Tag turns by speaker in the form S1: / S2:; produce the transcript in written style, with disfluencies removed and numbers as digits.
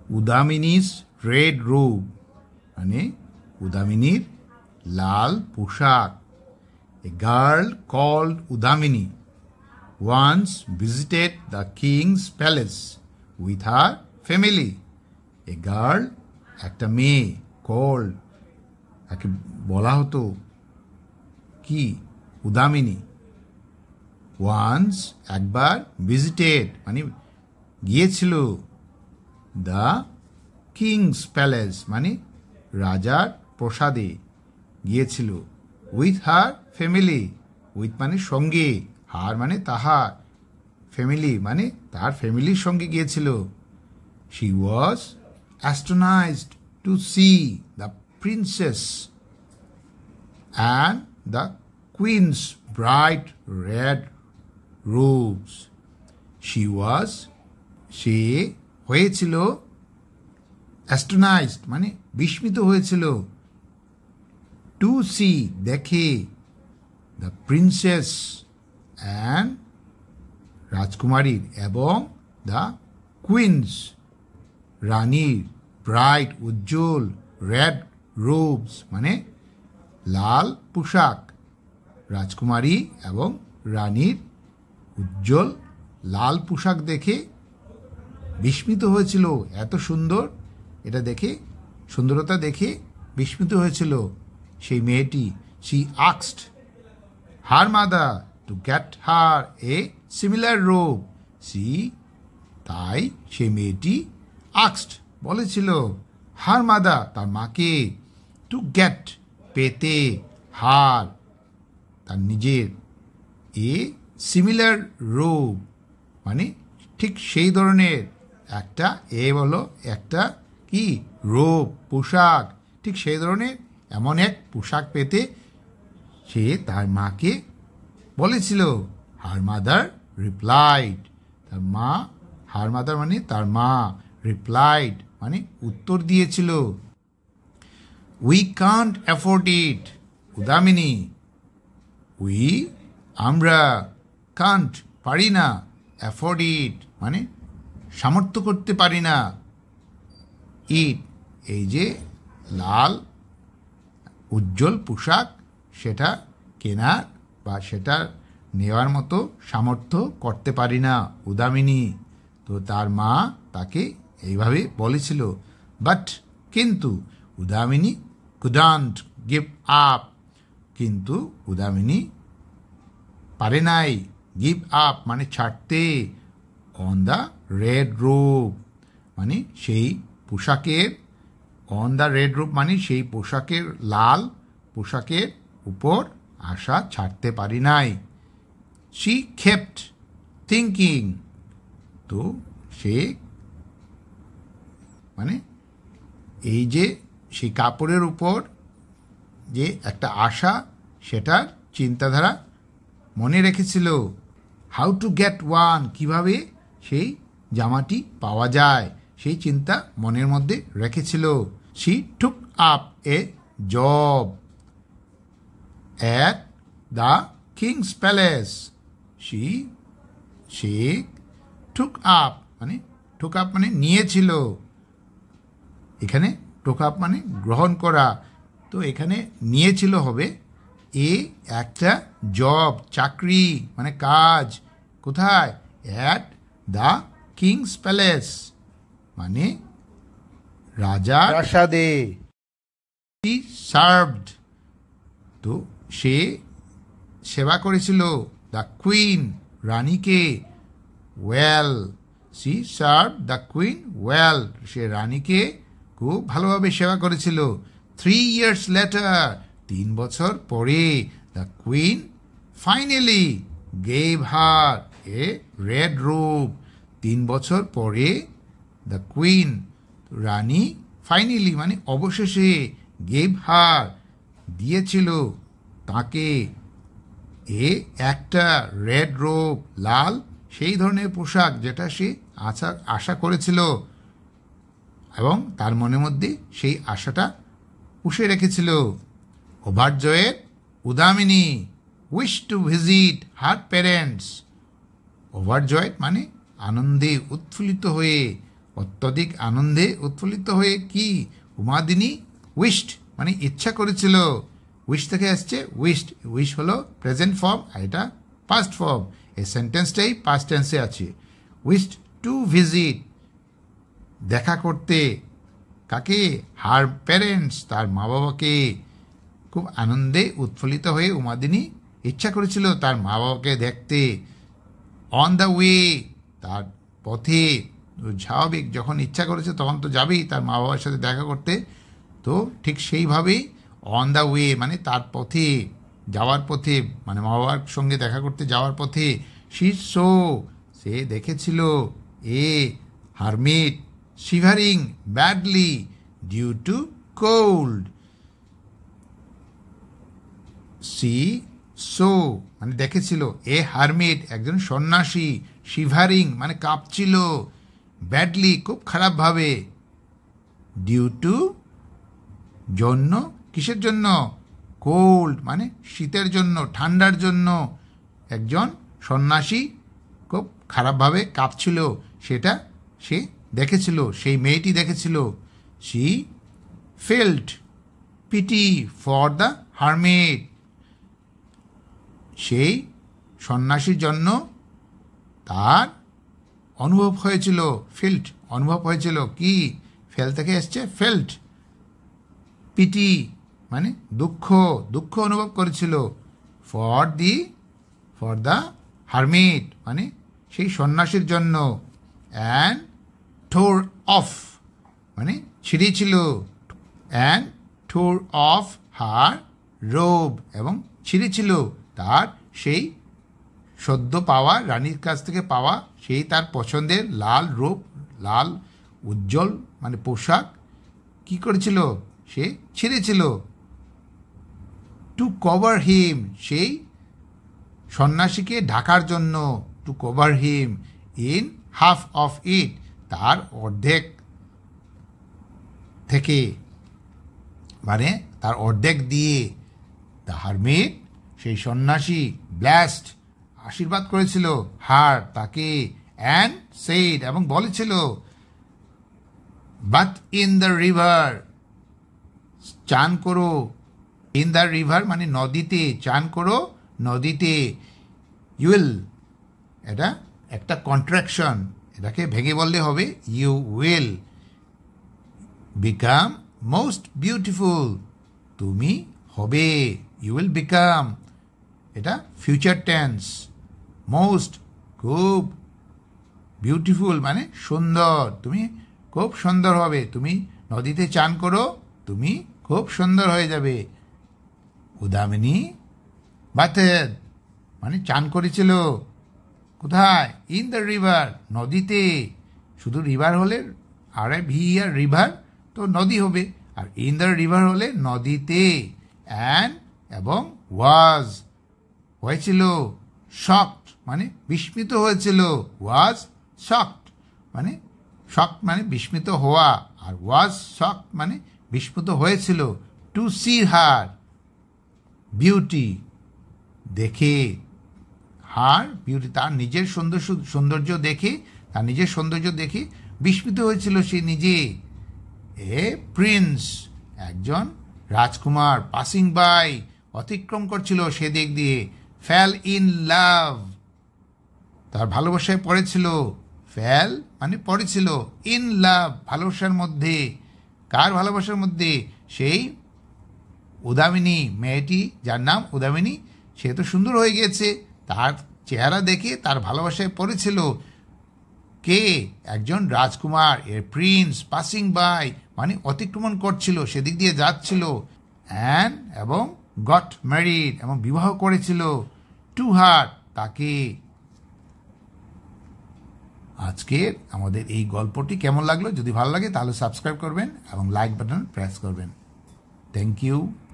S1: উদামিনীস red রোব মানে উদামিনীর লাল পোশাক। A girl called Udamini once visited the king's palace with her family. A girl, একটা মেয়ে, called, তাকে বলা হতো কি, উদামিনী। once, একবার, visited মানে গিয়েছিল, the king's palace মানে রাজার প্রাসাদে গিয়েছিল, with her family, with মানে সঙ্গে, হার মানে তাহার, ফ্যামিলি মানে তার ফ্যামিলির সঙ্গে গিয়েছিল। she was astonished to see the princess and the queen's bright red robes. সে হয়েছিল astonished মানে বিস্মিত হয়েছিল, to see দেখে, the princess and রাজকুমারীর এবং the queen's রানীর ব্রাইট উজ্জ্বল রেড রোবস মানে লাল পোশাক, রাজকুমারী এবং রানীর উজ্জ্বল লাল পোশাক দেখে বিস্মিত হয়েছিল। এত সুন্দর, এটা দেখে, সুন্দরতা দেখে বিস্মিত হয়েছিল সেই মেয়েটি। she asked her mother to get her a similar robe. তাই সেই মেয়েটি asked বলেছিল her mother তার মাকে, to get পেতে, her তার নিজের, a similar robe মানে ঠিক সেই ধরনের একটা, এ বলো একটা কি, রোব পোশাক, ঠিক সেই ধরনের এমন এক পোশাক পেতে সে তার মাকে বলেছিল। হার মাদার রিপ্লাইড তার মা, হার মাদার মানে তার মা, রিপ্লাইড মানে উত্তর দিয়েছিল, উই কান্ট অ্যাফোর্ড ইট উদামিনী, উই আমরা, কান্ট পারি না, অ্যাফোর্ড ইট মানে সামর্থ্য করতে পারি না, ইট এই যে লাল উজ্জ্বল পোশাক সেটা কেনার বা সেটা নেওয়ার মতো সামর্থ্য করতে পারি না উদামিনী। তো তার মা তাকে এইভাবে বলেছিল, বাট কিন্তু উদামিনী কুডন্ট গিভ আপ, কিন্তু উদামিনী পারে নাই, গিভ আপ মানে ছাড়তে, অন দ্য রেড রোব মানে সেই পোশাকের, অন দ্য রেড রোব মানে সেই পোশাকের, লাল পোশাকের উপর আশা ছাড়তে পারি নাই। শি কেপ্ট থিঙ্কিং, তো সে মানে এই যে সেই কাপড়ের উপর যে একটা আশা, সেটার চিন্তাধারা মনে রেখেছিল। হাউ টু গেট ওয়ান, কীভাবে সেই জামাটি পাওয়া যায় সেই চিন্তা মনের মধ্যে রেখেছিল। She took up a job at the king's palace, সে টুক আপ মানে নিয়েছিল, এখানে টুক আপ মানে গ্রহণ করা, তো এখানে নিয়েছিল হবে এ একটা জব চাকরি মানে কাজ, কোথায়, অ্যাট দ্য কিংস প্যালেস মানে রাজার প্রাসাদে। সার্ভড, তো সে সেবা করেছিল, দ্য কুইন রানীকে, well, she serve the queen well, সে রানীকে খুব ভালোভাবে সেবা করেছিল। 3 years later, 3 বছর পরে, the queen finally gave her a red robe, 3 বছর পরে দ্য কুইন রানী ফাইনালি মানে অবশেষে, গেভ হার দিয়েছিল তাকে, এ একটা রেড রোব লাল সেই ধরনের পোশাক যেটা সে আশা করেছিল এবং তার মনের মধ্যে সেই আশাটা পুষে রেখেছিল। ওভারজয়েড উদামিনী wish to visit her parents, overjoyed মানে আনন্দে উৎফুল্লিত হয়ে, অত্যধিক আনন্দে উৎফুল্লিত হয়ে কি উমাদিনী উইশড মানে ইচ্ছা করেছিল। উইশ থেকে আসছে উইশড, উইশ হলো প্রেজেন্ট ফর্ম আর এটা পাস্ট ফর্ম। এই সেন্টেন্সটাই পাস্ট টেন্সে আছে। উইশড টু ভিজিট দেখা করতে কাকে? হার প্যারেন্টস তার মা বাবাকে। খুব আনন্দে উৎফুল্লিত হয়ে উমাদিনী ইচ্ছা করেছিল তার মা বাবাকে দেখতে। অন দ্য ওয়ে তার পথে, স্বাভাবিক যখন ইচ্ছা করেছে তখন তো যাবেই তার মা বাবার সাথে দেখা করতে। তো ঠিক সেইভাবেই অন দ্য ওয়ে মানে তার পথে, যাওয়ার পথে, মানে মা বাবার সঙ্গে দেখা করতে যাওয়ার পথে। শি সো সে দেখেছিল a hermit shivering badly due to cold. She saw মানে দেখেছিল এ হারমিট একজন সন্ন্যাসী, শিভারিং মানে কাঁপছিল, ব্যাডলি খুব খারাপভাবে, ডিউ টু জন্য, কিসের জন্য? কোল্ড মানে শীতের জন্য, ঠান্ডার জন্য একজন সন্ন্যাসী খুব খারাপভাবে কাঁপছিল, সেটা সে দেখেছিল, সেই মেয়েটি দেখেছিল। She felt pity for the hermit সেই সন্ন্যাসীর জন্য তার অনুভব হয়েছিল। ফিল্ট অনুভব হয়েছিল কি? ফেল থেকে এসছে ফেল্ট। পিটি মানে দুঃখ, দুঃখ অনুভব করেছিল। ফর দ্য হারমিট মানে সেই সন্ন্যাসীর জন্য। অ্যান্ড টোর অফ মানে ছিঁড়েছিল। অ্যান্ড টোর অফ হার রোব এবং ছিঁড়েছিল তার সেই সদ্য পাওয়া, রানীর কাছ থেকে পাওয়া সেই তার পছন্দের লাল রূপ, লাল উজ্জ্বল মানে পোশাক কি করেছিল? সে ছিঁড়েছিল। টু কভার হিম সেই সন্ন্যাসীকে ঢাকার জন্য। To cover him in half of it তার অর্ধেক থেকে, মানে তার অর্ধেক দিয়ে। দ্য হারমিট সেই সন্ন্যাসী ব্লাস্ট আশীর্বাদ করেছিল হার তাকে। অ্যান্ড সেইড এবং বলেছিল বাট ইন দ্য রিভার চান করো। ইন দ্য রিভার মানে নদীতে, চান করো নদীতে। ইউইল এটা একটা কন্ট্রাকশন, এটাকে ভেঙে বললে হবে you will become most beautiful তুমি হবে। ইউ উইল বিকাম এটা ফিউচার টেন্স। মোস্ট খুব, বিউটিফুল মানে সুন্দর, তুমি খুব সুন্দর হবে। তুমি নদীতে চান করো, তুমি খুব সুন্দর হয়ে যাবে। উদামিনী বাথেড মানে চান করেছিল কোথায়? ইন দ্য রিভার নদীতে। শুধু রিভার হলে RIV আর রিভার তো নদী হবে, আর ইন দ্য রিভার হলে নদীতে। অ্যান্ড এবং ওয়াজ হয়েছিল, শকড মানে বিস্মিত হয়েছিল। ওয়াজ শকড মানে শকড মানে বিস্মিত হওয়া, আর ওয়াজ শকড মানে বিস্মিত হয়েছিল। টু সি হার বিউটি দেখে, হার বিউটি তার নিজের সৌন্দর্য দেখে, তার নিজের সৌন্দর্য দেখে বিস্মিত হয়েছিল সে নিজে। এ প্রিন্স একজন রাজকুমার, পাসিং বাই অতিক্রম করছিল সেদিক দিয়ে। ফ্যাল ইন লাভ তার ভালোবাসায় পড়েছিল। ফ্যাল মানে পড়েছিল, ইন লাভ ভালোবাসার মধ্যে। কার ভালোবাসার মধ্যে? সেই উদামিনী মেয়েটি যার নাম উদামিনী, সে তো সুন্দর হয়ে গিয়েছে, তার চেহারা দেখে তার ভালোবাসায় পড়েছিল। কে? একজন রাজকুমার, এ প্রিন্স পাসিং বাই মানে অতিক্রমণ করছিল, সেদিক দিয়ে যাচ্ছিল। অ্যান্ড এবং গট ম্যারিড এবং বিবাহ করেছিল। টু হার তাকে। আজকের আমাদের এই গল্পটি কেমন লাগলো? যদি ভালো লাগে তাহলে সাবস্ক্রাইব করবেন এবং লাইক বাটন প্রেস করবেন। Thank you.